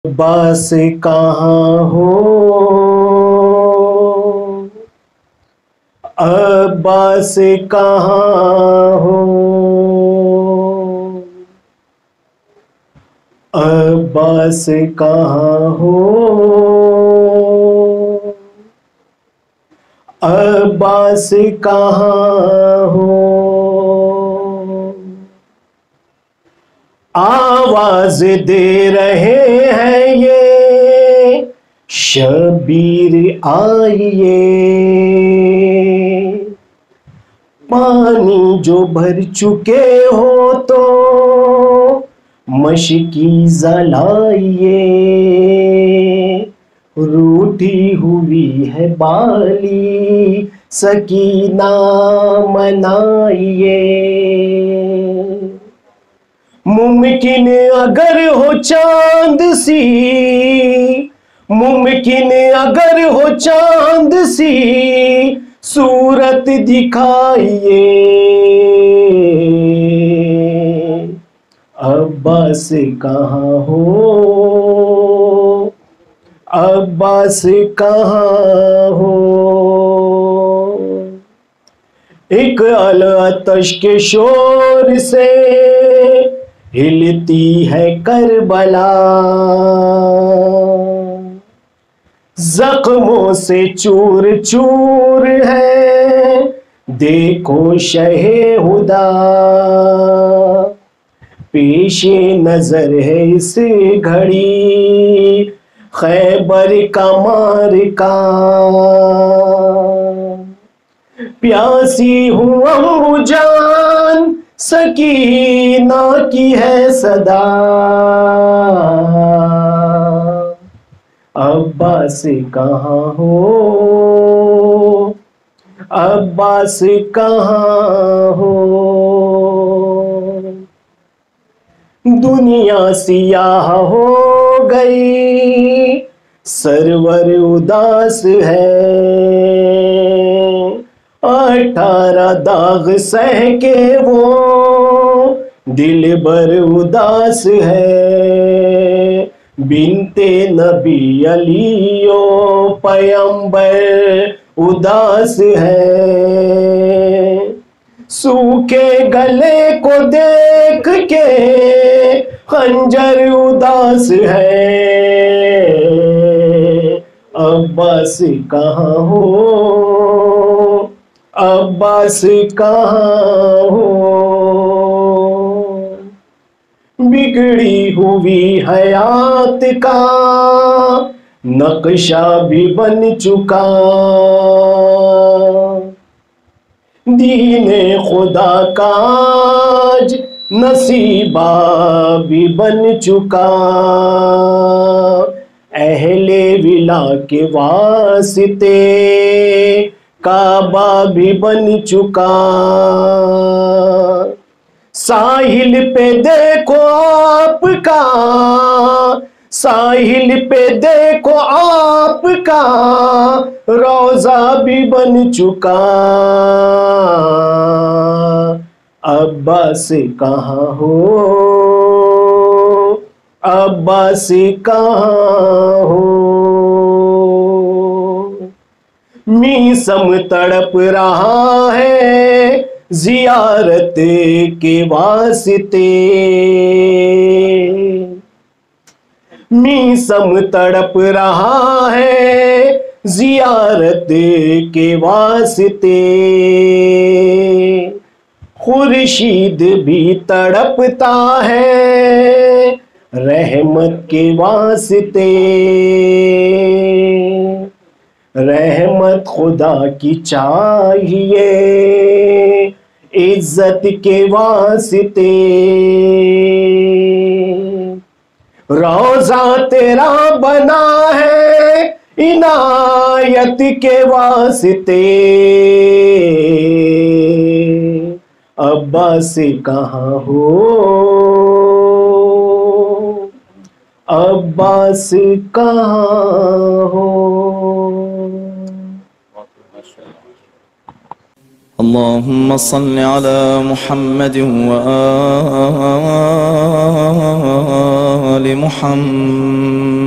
अब्बास कहाँ हो, अब्बास कहाँ हो, अब्बास कहाँ हो, अब्बास कहाँ हो। आवाज दे रहे हैं ये शबीर आइए, पानी जो भर चुके हो तो मशकी जलाइए, रूठी हुई है बाली सकीना मनाइए। मुमकिन अगर हो चांद सी, मुमकिन अगर हो चांद सी सूरत दिखाइए, अब्बास कहाँ हो, अब्बास कहाँ हो। एक आतिश के शोर से हिलती है करबला, जख्मों से चूर चूर है देखो शहे हुदा, पेशे नजर है इस घड़ी खैबर का मारका, प्यासी हूँ अम्बुजान सकीना की है सदा, अब्बास कहाँ हो, अब्बास कहाँ हो। दुनिया सियाह हो गई सरवर उदास है, 18 दाग सह के वो दिल भर उदास है, बिनते नबी अलियो पैगंबर उदास है, सूखे गले को देख के खंजर उदास है, अब्बास कहाँ हो, अब्बास कहाँ हो। बिगड़ी हुई हयात का नक्शा भी बन चुका, दीने खुदा का आज नसीबा भी बन चुका, अहले विला के वास्ते काबा भी बन चुका, साहिल पे देखो आपका, साहिल पे देखो आपका रोजा भी बन चुका, अब्बास कहाँ हो, अब्बास कहाँ हो। मीसम तड़प रहा है जियारत के वास्ते, मीसम तड़प रहा है जियारत के वास्ते, खुर्शीद भी तड़पता है रहमत के वास्ते, रहमत खुदा की चाहिए इज्जत के वास्ते, रोजा तेरा बना है इनायत के वास्ते, अब्बास कहाँ हो, अब्बास कहाँ हो। अल्लाहुम्मा सल्लि अला मुहम्मद व آل محمد